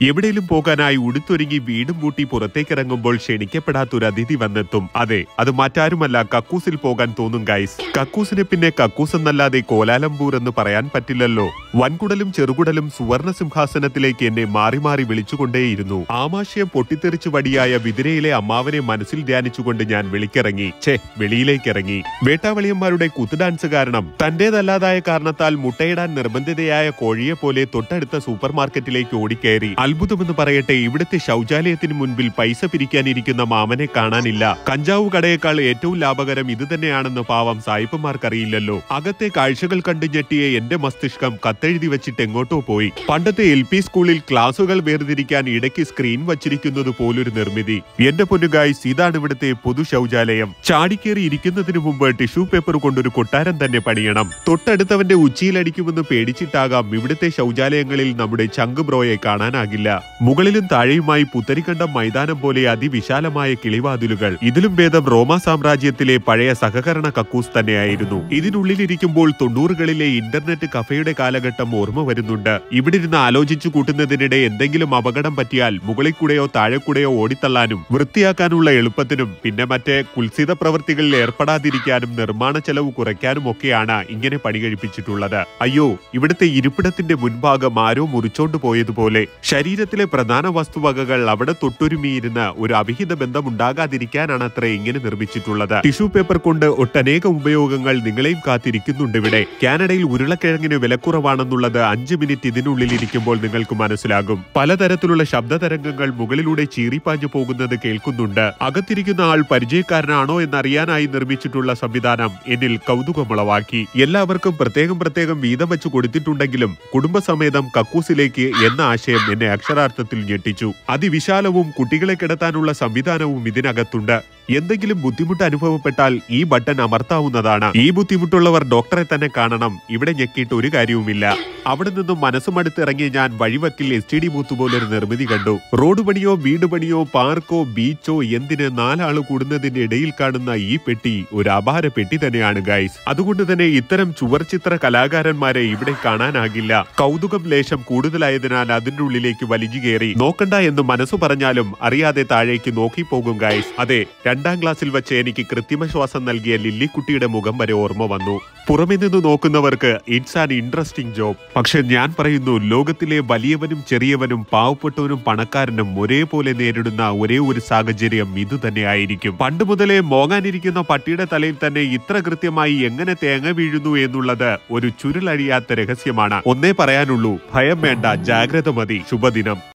എവിടെയും പോകാനായി ഉടുത്തൊരുങ്ങി വീടും പൂട്ടി പുറത്തേക്കിറങ്ങുമ്പോൾ ക്ഷണിക്കപ്പെടാത്തൊരു അതിഥി വന്നെത്തും. അതെ, അത് മറ്റാരുമല്ല, കക്കൂസിൽ പോകാൻ തോന്നും ഗൈസ്. കക്കൂസിനെ പിന്നെ കക്കൂസ് എന്നല്ലാതെ കോലാലംപൂർ എന്ന് പറയാൻ പറ്റില്ലല്ലോ. വൻകുടലും ചെറുകുടലും സുവർണ സിംഹാസനത്തിലേക്ക് എന്നെ മാറി മാറി വിളിച്ചുകൊണ്ടേയിരുന്നു. ആമാശയം പൊട്ടിത്തെറിച്ചു വടിയായ വിതിരയിലെ അമ്മാവനെ മനസ്സിൽ ധ്യാനിച്ചുകൊണ്ട് ഞാൻ വെളിയിലേക്കിറങ്ങി. വേട്ടാവളിയന്മാരുടെ കുത്ത് ഡാൻസ് കാരണം തന്റേതല്ലാതായ കാരണത്താൽ മുട്ടയിടാൻ നിർബന്ധിതയായ കോഴിയെ പോലെ തൊട്ടടുത്ത സൂപ്പർ മാർക്കറ്റിലേക്ക് ഓടിക്കയറി. അത്ഭുതമെന്ന് പറയട്ടെ, ഇവിടുത്തെ ശൗചാലയത്തിന് മുൻപിൽ പൈസ പിരിക്കാനിരിക്കുന്ന മാമനെ കാണാനില്ല. കഞ്ചാവ് കടയേക്കാൾ ഏറ്റവും ലാഭകരം ഇത് തന്നെയാണെന്ന് പാവം സായിപ്പന്മാർക്കറിയില്ലല്ലോ. അകത്തെ കാഴ്ചകൾ കണ്ടു ഞെട്ടിയ എന്റെ മസ്തിഷ്കം കത്തെഴുതി വെച്ചിട്ട് എങ്ങോട്ടോ പോയി. പണ്ടത്തെ LP സ്കൂളിൽ ക്ലാസുകൾ വേർതിരിക്കാൻ ഇടയ്ക്ക് സ്ക്രീൻ വച്ചിരിക്കുന്നത് പോലൊരു നിർമ്മിതി. എന്റെ പൊന്നു ഗായ്സ്, ഇതാണ് ഇവിടുത്തെ പൊതു ശൗചാലയം. ചാടിക്കേറി ഇരിക്കുന്നതിന് മുമ്പ് ടിഷ്യൂ പേപ്പർ കൊണ്ടൊരു കൊട്ടാരം തന്നെ പണിയണം. തൊട്ടടുത്തവന്റെ ഉച്ചിയിലടിക്കുമെന്ന് പേടിച്ചിട്ടാകാം ഇവിടുത്തെ ശൗചാലയങ്ങളിൽ നമ്മുടെ ചങ്ക് ബ്രോയെ കാണാനാകില്ല. മുകളിലും താഴെയുമായി പുത്തരിക്കണ്ടം മൈതാനം പോലെ അതിവിശാലമായ കിളിവാതിലുകൾ. ഇതിലും ഭേദം റോമാ സാമ്രാജ്യത്തിലെ പഴയ സഹകരണ കക്കൂസ് തന്നെയായിരുന്നു. ഇതിനുള്ളിലിരിക്കുമ്പോൾ 90കളിലെ ഇന്റർനെറ്റ് കഫയുടെ കാലഘട്ടം ഓർമ്മ വരുന്നുണ്ട്. ഇവിടെ ഇരുന്ന് ആലോചിച്ചു കൂട്ടുന്നതിനിടെ എന്തെങ്കിലും അപകടം പറ്റിയാൽ മുകളിൽ കൂടെയോ താഴെ കൂടെയോ ഓടിത്തള്ളാനും വൃത്തിയാക്കാനുള്ള എളുപ്പത്തിനും പിന്നെ മറ്റേ കുൽസിത പ്രവൃത്തികളിൽ ഏർപ്പെടാതിരിക്കാനും നിർമ്മാണ ചെലവ് കുറയ്ക്കാനും ഒക്കെയാണ് ഇങ്ങനെ പണി കഴിപ്പിച്ചിട്ടുള്ളത്. അയ്യോ, ഇവിടുത്തെ ഇരിപ്പിടത്തിന്റെ മുൻഭാഗം ആരോ മുറിച്ചോണ്ടു പോയതുപോലെ. ശരീരത്തിലെ പ്രധാന വസ്തുവകകൾ അവിടെ തൊട്ടുരുമിയിരുന്ന് ഒരു അവിഹിത ബന്ധമുണ്ടാകാതിരിക്കാനാണ് അത്ര ഇങ്ങനെ നിർമ്മിച്ചിട്ടുള്ളത്. ടിഷ്യൂ പേപ്പർ കൊണ്ട് ഒട്ടനേകം ഉപയോഗങ്ങൾ നിങ്ങളെയും കാത്തിരിക്കുന്നുണ്ട് ഇവിടെ. കാനഡയിൽ ഉരുളക്കിഴങ്ങിന് വിലക്കുറവാണെന്നുള്ളത് 5 മിനിറ്റ് ഇതിനുള്ളിലിരിക്കുമ്പോൾ നിങ്ങൾക്ക് മനസ്സിലാകും. പലതരത്തിലുള്ള ശബ്ദതരംഗങ്ങൾ മുകളിലൂടെ ചീറിപ്പാഞ്ഞു പോകുന്നത് കേൾക്കുന്നുണ്ട്. അകത്തിരിക്കുന്ന ആൾ പരിചയക്കാരനാണോ എന്നറിയാനായി നിർമ്മിച്ചിട്ടുള്ള സംവിധാനം എന്നിൽ കൗതുകമുളവാക്കി. എല്ലാവർക്കും പ്രത്യേകം വീതം വെച്ച് കൊടുത്തിട്ടുണ്ടെങ്കിലും കുടുംബസമേതം കക്കൂസിലേക്ക് എന്ന ആശയം എന്നെ അക്ഷരാർത്ഥത്തിൽ ഞെട്ടിച്ചു. അതിവിശാലവും കുട്ടികളെ കിടത്താനുള്ള സംവിധാനവും ഇതിനകത്തുണ്ട്. എന്തെങ്കിലും ബുദ്ധിമുട്ട് അനുഭവപ്പെട്ടാൽ ഈ ബട്ടൺ അമർത്താവുന്നതാണ്. ഈ ബുദ്ധിമുട്ടുള്ളവർ ഡോക്ടറെ തന്നെ കാണണം. ഇവിടെ ഞെക്കിയിട്ട് ഒരു കാര്യവുമില്ല. അവിടെ നിന്നും മനസ്സുമടുത്തിറങ്ങി ഞാൻ വഴിവക്കിൽ STD ബൂത്ത് പോലൊരു നിർമ്മിതി കണ്ടു. റോഡ് പണിയോ വീട് പണിയോ പാർക്കോ ബീച്ചോ എന്തിന് 4 ആള് കൂടുന്നതിന്റെ ഇടയിൽ കാണുന്ന ഈ പെട്ടി ഒരു അപാര പെട്ടി തന്നെയാണ് ഗൈസ്. അതുകൊണ്ട് തന്നെ ഇത്തരം ചുവർചിത്ര കലാകാരന്മാരെ ഇവിടെ കാണാനാകില്ല. കൗതുകം ലേശം കൂടുതലായതിനാൽ അതിന്റെ ഉള്ളിലേക്ക് വലിഞ്ഞു കയറി. നോക്കണ്ട എന്ന് മനസ്സു പറഞ്ഞാലും അറിയാതെ താഴേക്ക് നോക്കിപ്പോകും ഗൈസ്. അതെ, 2ാം ക്ലാസ്സിൽ വെച്ച് എനിക്ക് കൃത്രിമ ശ്വാസം നൽകിയ ലില്ലിക്കുട്ടിയുടെ മുഖം വരെ ഓർമ്മ വന്നു. പുറമെ നിന്ന് നോക്കുന്നവർക്ക് ഇറ്റ്സ് ആൻ ഇൻട്രസ്റ്റിംഗ് ജോബ്. പക്ഷെ ഞാൻ പറയുന്നു, ലോകത്തിലെ വലിയവനും ചെറിയവനും പാവപ്പെട്ടവനും പണക്കാരനും ഒരേപോലെ നേരിടുന്ന ഒരേ ഒരു സാഹചര്യം ഇത് തന്നെയായിരിക്കും. പണ്ട് മുതലേ മോങ്ങാനിരിക്കുന്ന പട്ടിയുടെ തലയിൽ തന്നെ ഇത്ര കൃത്യമായി എങ്ങനെ തേങ്ങ വീഴുന്നു എന്നുള്ളത് ഒരു ചുരുളഴിയാത്ത രഹസ്യമാണ്. ഒന്നേ പറയാനുള്ളൂ, ഭയം വേണ്ട, ജാഗ്രത മതി. ശുഭദിനം.